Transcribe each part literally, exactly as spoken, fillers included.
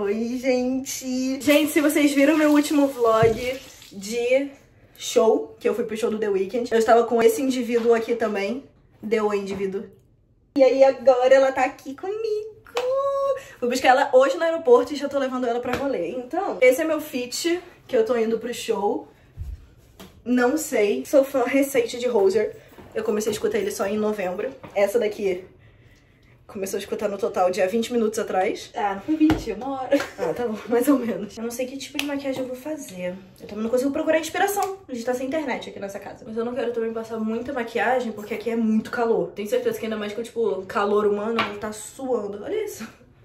Oi, gente. Gente, se vocês viram meu último vlog de show, que eu fui pro show do The Weeknd, eu estava com esse indivíduo aqui também. Deu o indivíduo. E aí agora ela tá aqui comigo. Fui buscar ela hoje no aeroporto e já tô levando ela pra rolê. Então, esse é meu fit, que eu tô indo pro show. Não sei. Sou fã recente de Hozier. Eu comecei a escutar ele só em novembro. Essa daqui começou a escutar no total dia vinte minutos atrás. Ah, não foi vinte, uma hora. Ah, tá bom, mais ou menos. Eu não sei que tipo de maquiagem eu vou fazer. Eu também não consigo procurar inspiração. A gente tá sem internet aqui nessa casa. Mas eu não quero também passar muita maquiagem, porque aqui é muito calor. Tenho certeza que ainda mais que, tipo, calor humano, ele tá suando. Olha isso.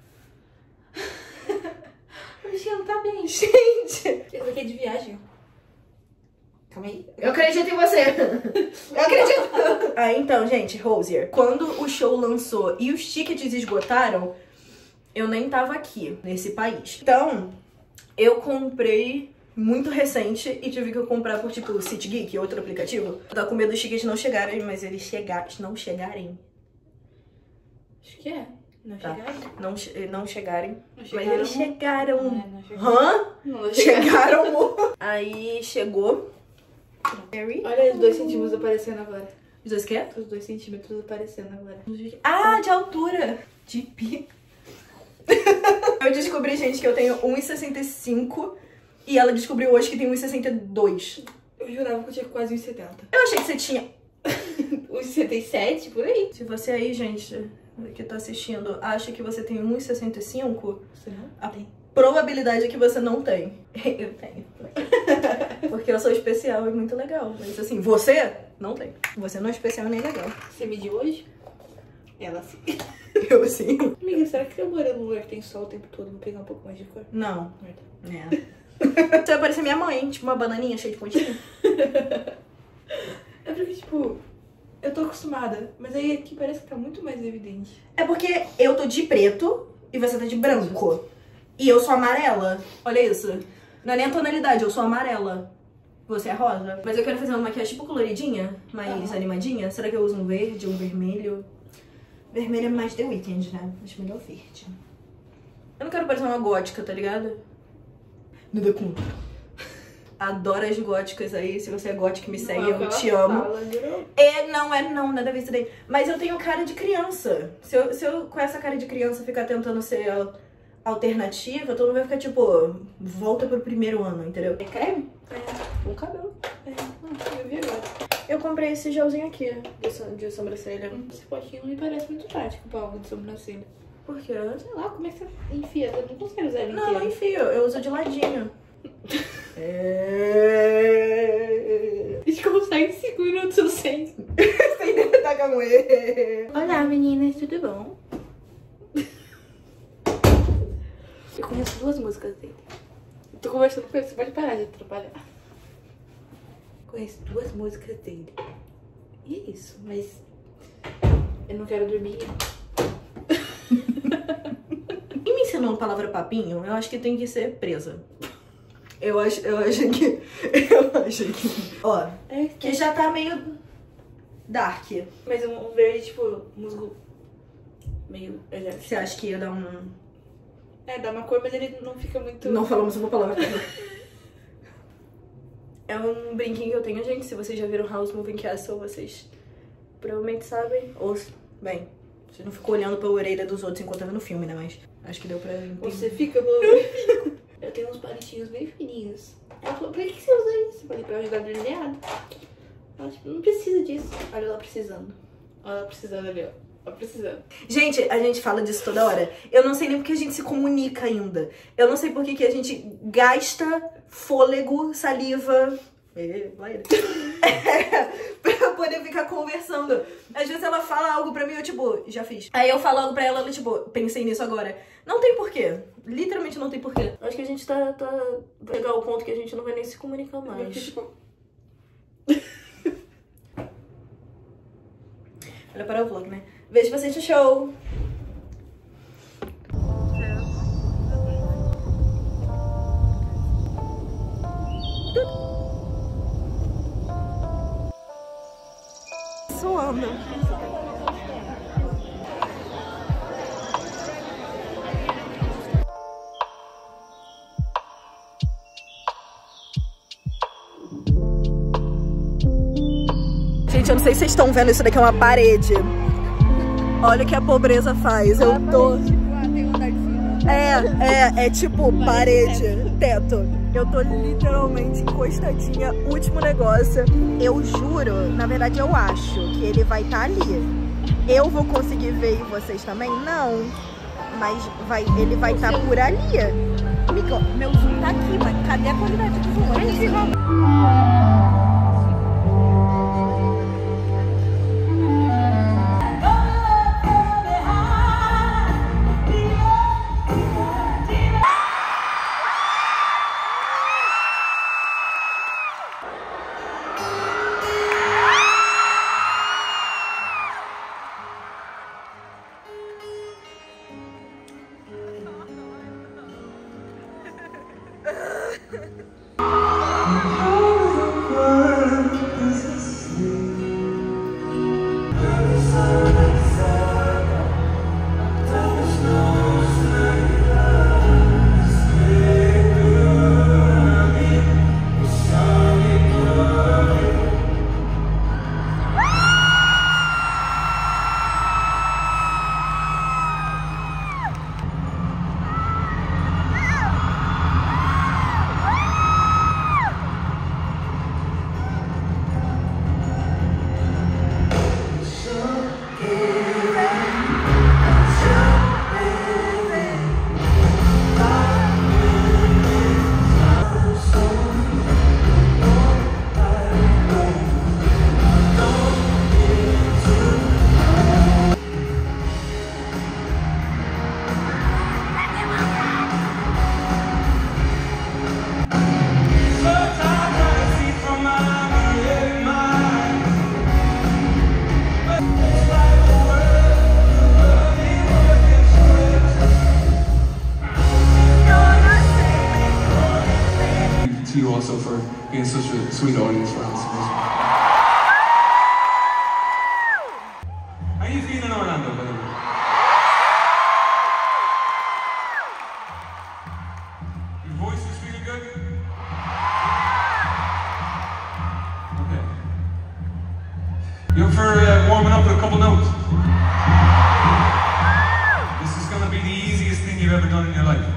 O bichinho não tá bem. Gente! Isso aqui é de viagem. Calma aí. Eu acredito em você. Eu acredito. Ah, então, gente, Hozier. Quando o show lançou e os tickets esgotaram, eu nem tava aqui, nesse país. Então, eu comprei muito recente e tive que comprar por, tipo, SeatGeek, outro aplicativo. Eu tava com medo dos tickets não chegarem, mas eles chegar... não chegarem. Acho que é. Não Tá. chegaram? Não, che não chegarem. Não Mas eles chegaram. Não, é, não chegaram. Hã? Não Chegaram. Aí chegou. Olha os dois centímetros aparecendo agora. Os dois quê? Os dois centímetros aparecendo agora. Ah, de altura. De pi. Eu descobri, gente, que eu tenho um e sessenta e cinco e ela descobriu hoje que tem um e sessenta e dois. Eu jurava que eu tinha quase um e setenta. Eu achei que você tinha um e sessenta e sete, por aí. Se você aí, gente, que tá assistindo, acha que você tem um e sessenta e cinco, Você não a tem. probabilidade é que você não tem. Eu tenho. Porque eu sou especial e muito legal. Mas assim, você não tem. Você não é especial nem legal. Você mediu hoje? Ela sim. Eu sim. Amiga, será que eu moro num lugar que tem sol o tempo todo? Vou pegar um pouco mais de cor? Não. Merda. É. Você vai parecer minha mãe, tipo uma bananinha cheia de pontinha. É porque, tipo, eu tô acostumada. Mas aí aqui parece que tá muito mais evidente. É porque eu tô de preto e você tá de branco. E eu sou amarela. Olha isso. Não é nem a tonalidade, eu sou amarela. Você é rosa. Mas eu quero fazer uma maquiagem tipo coloridinha, mais Uhum. animadinha. Será que eu uso um verde, um vermelho? Vermelho é mais The Weeknd, né? Acho melhor verde. Eu não quero parecer uma gótica, tá ligado? Nada contra. Adoro as góticas aí. Se você é gótica, me segue, eu te amo. É, não, é não, nada a ver isso daí. Mas eu tenho cara de criança. Se eu, se eu com essa cara de criança ficar tentando ser alternativa, todo mundo vai ficar tipo, volta pro primeiro ano, entendeu? É creme? É, com cabelo. É, não, eu vi agora. Eu comprei esse gelzinho aqui, de, som- de sobrancelha. Esse potinho não me parece muito prático pra algo de sobrancelha. Por quê? Sei lá, como é que você enfia? Eu não consigo usar ele Não, não inteiro. enfio, eu uso de ladinho. É... A gente consegue cinco minutos sem. Sem tentar com ele. Olá, meninas, tudo bom? Eu conheço duas músicas dele. Eu tô conversando com ele, você pode parar de atrapalhar. Conheço duas músicas dele. E é isso, mas eu não quero dormir. Quem me ensinou a palavra papinho, eu acho que tem que ser presa. Eu acho, eu acho que... Eu acho que... Ó, É que já tá meio dark. Mas um, um verde, tipo, musgo meio exército. Você acha que ia dar um... É, dá uma cor, mas ele não fica muito... Não falamos uma palavra. É um brinquinho que eu tenho, gente. Se vocês já viram House Moving Castle, vocês provavelmente sabem. Ou, bem, você não ficou olhando pra orelha dos outros enquanto tava no filme, né? Mas acho que deu pra entender. Você fica... no- Eu tenho uns palitinhos bem fininhos. Ela falou, pra que você usa isso? Eu falei, pra ajudar no delineado. Ela, tipo, não precisa disso. Olha ela precisando. Olha ela precisando ali, ó. Ela precisando. Gente, a gente fala disso toda hora. Eu não sei nem porque a gente se comunica ainda. Eu não sei porque que a gente gasta fôlego, saliva... É, vai ele. É, pra poder ficar conversando. Às vezes ela fala algo pra mim, eu tipo, já fiz. Aí eu falo algo pra ela, ela tipo, pensei nisso agora. Não tem porquê. Literalmente não tem porquê. Acho que a gente tá... tá... Vai chegar ao ponto que a gente não vai nem se comunicar mais. Tipo... Olha para o vlog, né? Vejo vocês no show! Suando. Gente, eu não sei se vocês estão vendo, isso daqui é uma parede. Olha o que a pobreza faz. Eu tô... É, é, é tipo parede, teto. Eu tô literalmente encostadinha. Último negócio. Eu juro, na verdade eu acho que ele vai estar ali. Eu vou conseguir ver e vocês também? Não. Mas vai, ele vai estar por ali. Amigo, meu zoom tá aqui, mas cadê a qualidade do zoom? To you also for being such a sweet audience for us. How are you feeling, Orlando, by the way? Your voice is feeling good? Okay. You up for uh, warming up with a couple notes? This is going to be the easiest thing you've ever done in your life.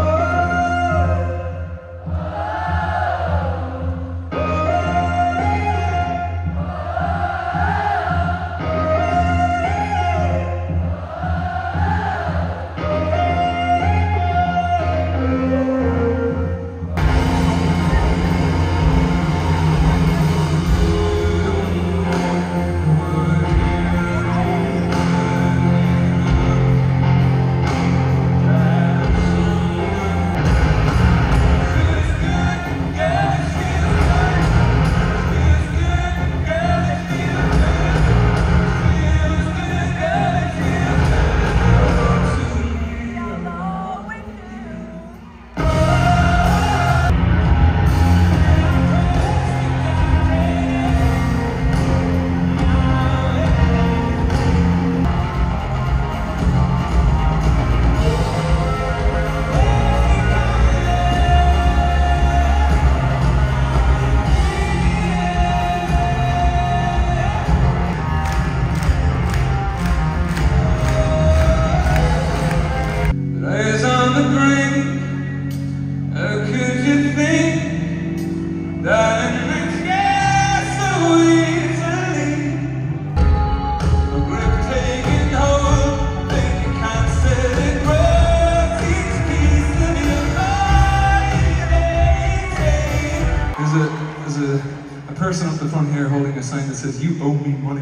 Person up the front here holding a sign that says, "You owe me money."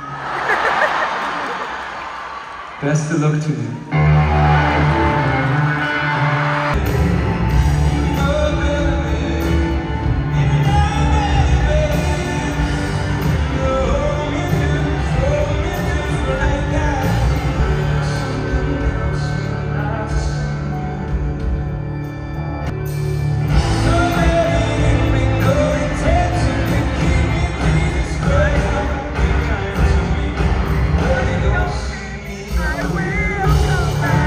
Best of luck to you. I will come back.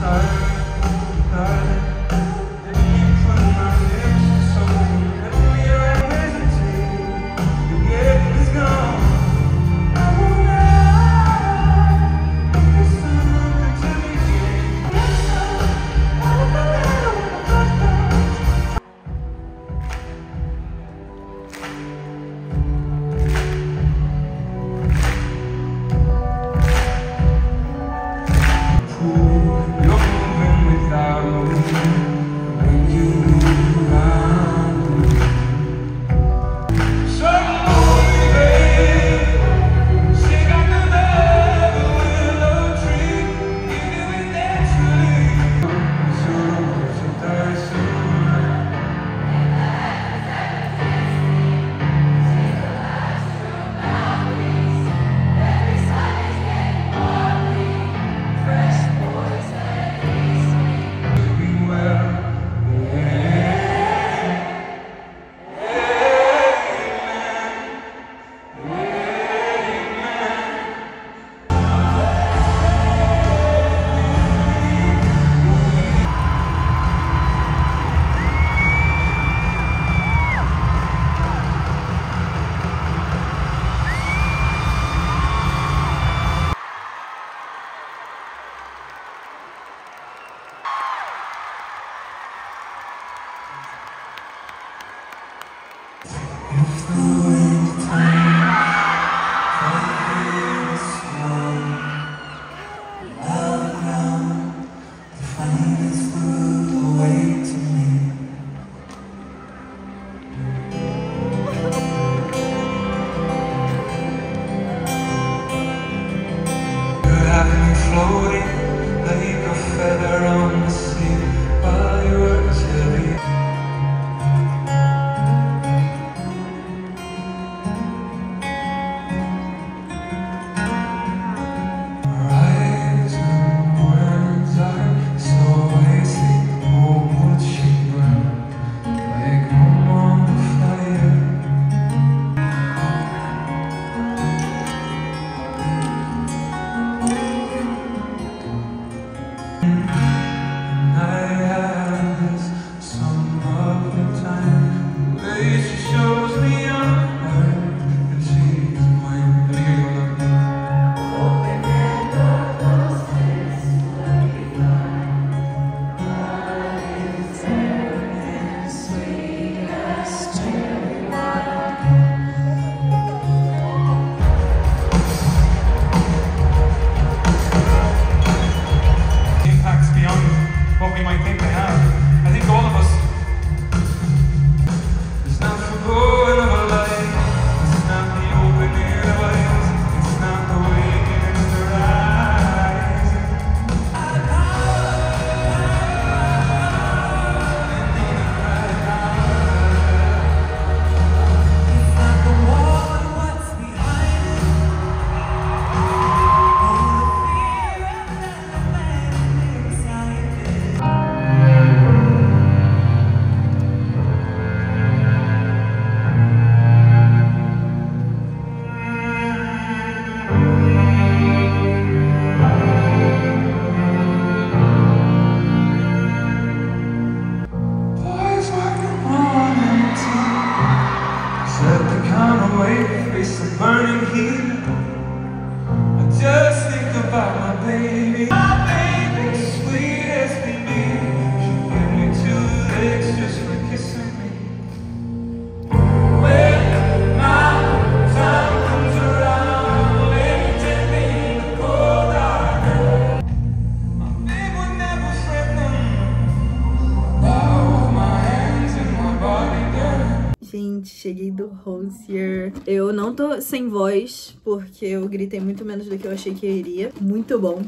Gente, cheguei do Hozier. Eu não tô sem voz, porque eu gritei muito menos do que eu achei que eu iria. Muito bom.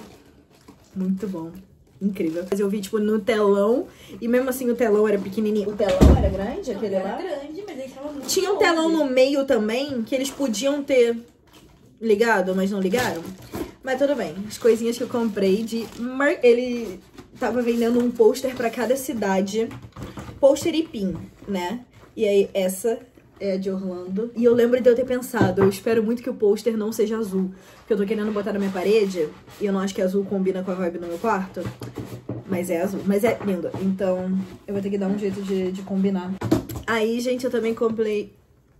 Muito bom. Incrível. Mas eu vi, tipo, no telão, e mesmo assim o telão era pequenininho. O telão era grande, aquele Não, lá? era grande, mas ele tava muito Tinha um longe. telão no meio também, que eles podiam ter ligado, mas não ligaram. Mas tudo bem. As coisinhas que eu comprei de... Mar... Ele tava vendendo um pôster pra cada cidade. Pôster e pin, né? E aí, essa é a de Orlando. E eu lembro de eu ter pensado, eu espero muito que o pôster não seja azul. Porque eu tô querendo botar na minha parede, e eu não acho que azul combina com a vibe no meu quarto. Mas é azul, mas é lindo. Então, eu vou ter que dar um jeito de, de combinar. Aí, gente, eu também comprei...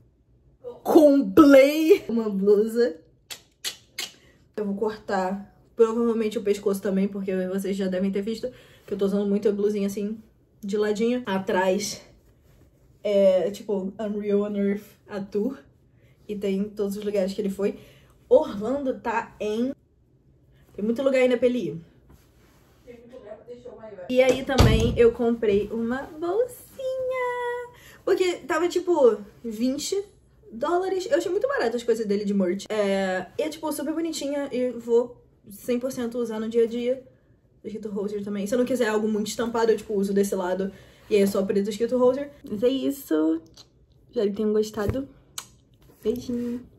Comprei uma blusa. Eu vou cortar provavelmente o pescoço também, porque vocês já devem ter visto que eu tô usando muito a blusinha assim, de ladinho. Atrás é, tipo, Unreal on Earth, a tour. E tem todos os lugares que ele foi. Orlando tá em... Tem muito lugar ainda pra ele ir. Tem muito lugar pra deixar o maior. E aí também eu comprei uma bolsinha. Porque tava tipo vinte dólares. Eu achei muito barato as coisas dele de merch. É, e é tipo super bonitinha e vou cem por cento usar no dia a dia. Escrito Hoser também. Se eu não quiser algo muito estampado, eu tipo uso desse lado. E aí é só preto escrito Hoser. Mas é isso. Espero que tenham gostado. Beijinho.